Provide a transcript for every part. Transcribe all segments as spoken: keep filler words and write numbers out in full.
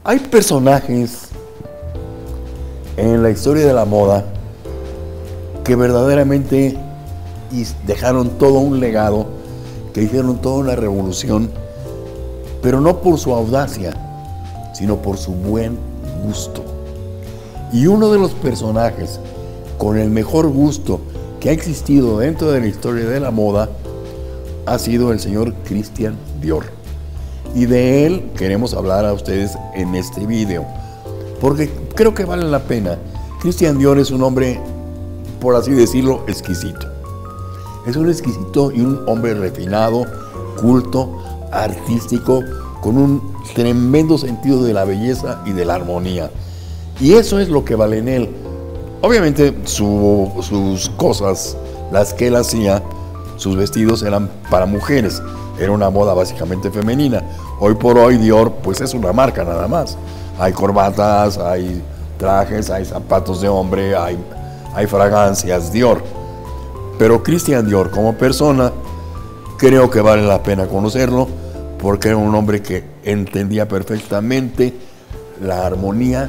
Hay personajes en la historia de la moda que verdaderamente dejaron todo un legado, que hicieron toda una revolución, pero no por su audacia, sino por su buen gusto. Y uno de los personajes con el mejor gusto que ha existido dentro de la historia de la moda ha sido el señor Christian Dior. Y de él queremos hablar a ustedes en este video, porque creo que vale la pena. Christian Dior es un hombre, por así decirlo, exquisito. Es un exquisito y un hombre refinado, culto, artístico, con un tremendo sentido de la belleza y de la armonía. Y eso es lo que vale en él. Obviamente su, sus cosas, las que él hacía, sus vestidos eran para mujeres. Era una moda básicamente femenina. Hoy por hoy Dior pues es una marca nada más. Hay corbatas, hay trajes, hay zapatos de hombre, hay, hay fragancias Dior. Pero Christian Dior como persona creo que vale la pena conocerlo, porque era un hombre que entendía perfectamente la armonía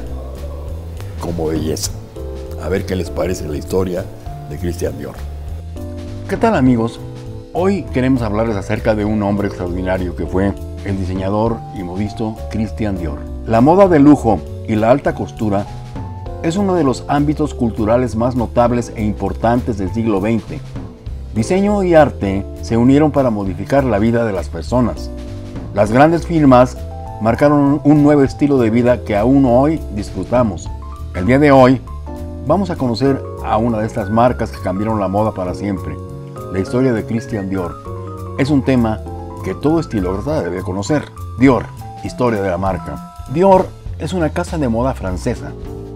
como belleza. A ver qué les parece la historia de Christian Dior. ¿Qué tal, amigos? Hoy queremos hablarles acerca de un hombre extraordinario que fue el diseñador y modisto Christian Dior. La moda de lujo y la alta costura es uno de los ámbitos culturales más notables e importantes del siglo veinte. Diseño y arte se unieron para modificar la vida de las personas. Las grandes firmas marcaron un nuevo estilo de vida que aún hoy disfrutamos. El día de hoy vamos a conocer a una de estas marcas que cambiaron la moda para siempre. La historia de Christian Dior es un tema que todo estilócrata debe conocer. Dior, historia de la marca. Dior es una casa de moda francesa.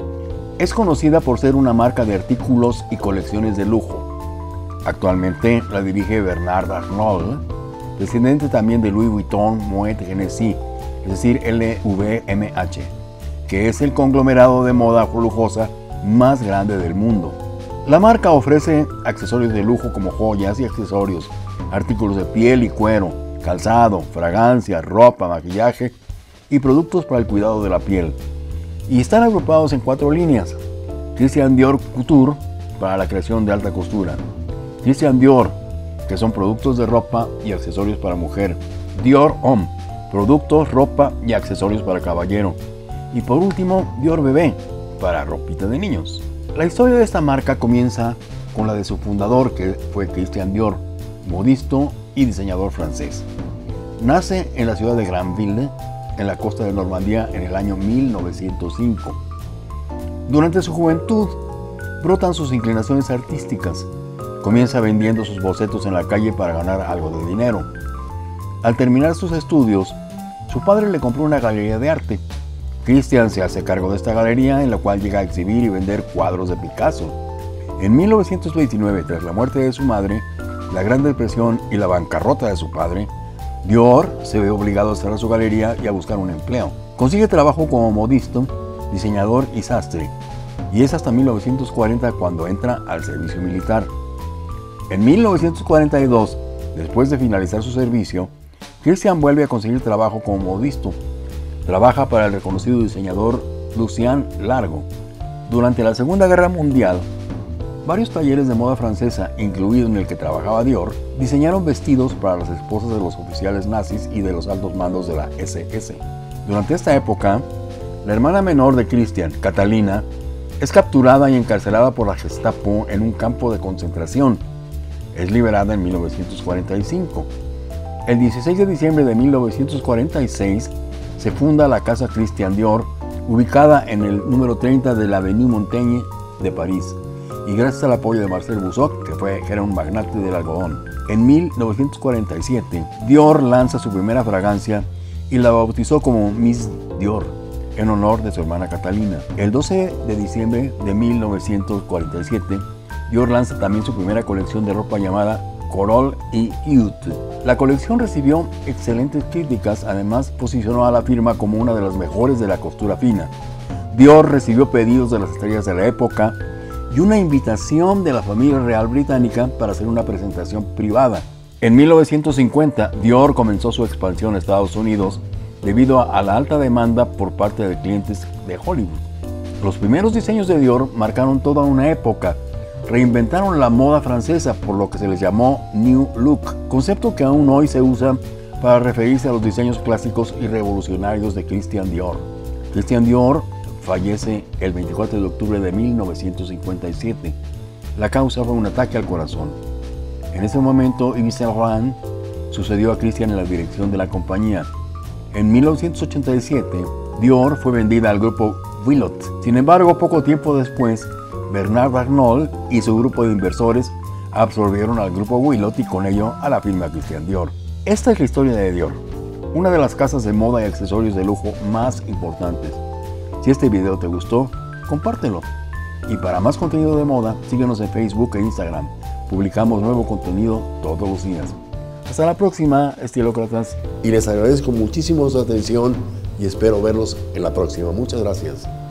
Es conocida por ser una marca de artículos y colecciones de lujo. Actualmente la dirige Bernard Arnault, descendiente también de Louis Vuitton, Moet Hennessy, es decir, L V M H, que es el conglomerado de moda lujosa más grande del mundo. La marca ofrece accesorios de lujo como joyas y accesorios, artículos de piel y cuero, calzado, fragancia, ropa, maquillaje y productos para el cuidado de la piel. Y están agrupados en cuatro líneas: Christian Dior Couture, para la creación de alta costura; Christian Dior, que son productos de ropa y accesorios para mujer; Dior Homme, productos, ropa y accesorios para caballero; y por último, Dior Bebé, para ropita de niños. La historia de esta marca comienza con la de su fundador, que fue Christian Dior, modisto y diseñador francés. Nace en la ciudad de Granville, en la costa de Normandía, en el año mil novecientos cinco. Durante su juventud brotan sus inclinaciones artísticas. Comienza vendiendo sus bocetos en la calle para ganar algo de dinero. Al terminar sus estudios, su padre le compró una galería de arte. Christian se hace cargo de esta galería, en la cual llega a exhibir y vender cuadros de Picasso. En mil novecientos veintinueve, tras la muerte de su madre, la Gran Depresión y la bancarrota de su padre, Dior se ve obligado a cerrar su galería y a buscar un empleo. Consigue trabajo como modisto, diseñador y sastre, y es hasta mil novecientos cuarenta cuando entra al servicio militar. En mil novecientos cuarenta y dos, después de finalizar su servicio, Christian vuelve a conseguir trabajo como modisto. Trabaja para el reconocido diseñador Lucien Largo. Durante la Segunda Guerra Mundial, varios talleres de moda francesa, incluido en el que trabajaba Dior, diseñaron vestidos para las esposas de los oficiales nazis y de los altos mandos de la ese ese. Durante esta época, la hermana menor de Christian, Catalina, es capturada y encarcelada por la Gestapo en un campo de concentración. Es liberada en mil novecientos cuarenta y cinco. El dieciséis de diciembre de mil novecientos cuarenta y seis se funda la Casa Christian Dior, ubicada en el número treinta de la Avenue Montaigne de París, y gracias al apoyo de Marcel Boussock, que, fue, que era un magnate del algodón. En mil novecientos cuarenta y siete, Dior lanza su primera fragancia y la bautizó como Miss Dior, en honor de su hermana Catalina. El doce de diciembre de mil novecientos cuarenta y siete, Dior lanza también su primera colección de ropa llamada Corol y Youth. La colección recibió excelentes críticas, además posicionó a la firma como una de las mejores de la costura fina. Dior recibió pedidos de las estrellas de la época y una invitación de la familia real británica para hacer una presentación privada. En mil novecientos cincuenta, Dior comenzó su expansión a Estados Unidos debido a la alta demanda por parte de clientes de Hollywood. Los primeros diseños de Dior marcaron toda una época. Reinventaron la moda francesa, por lo que se les llamó New Look, concepto que aún hoy se usa para referirse a los diseños clásicos y revolucionarios de Christian Dior. Christian Dior fallece el veinticuatro de octubre de mil novecientos cincuenta y siete. La causa fue un ataque al corazón. En ese momento, Yves Saint Laurent sucedió a Christian en la dirección de la compañía. En mil novecientos ochenta y siete, Dior fue vendida al grupo Vuitton. Sin embargo, poco tiempo después, Bernard Arnault y su grupo de inversores absorbieron al grupo Vuitton y con ello a la firma Christian Dior. Esta es la historia de Dior, una de las casas de moda y accesorios de lujo más importantes. Si este video te gustó, compártelo. Y para más contenido de moda, síguenos en Facebook e Instagram. Publicamos nuevo contenido todos los días. Hasta la próxima, estilócratas. Y les agradezco muchísimo su atención y espero verlos en la próxima. Muchas gracias.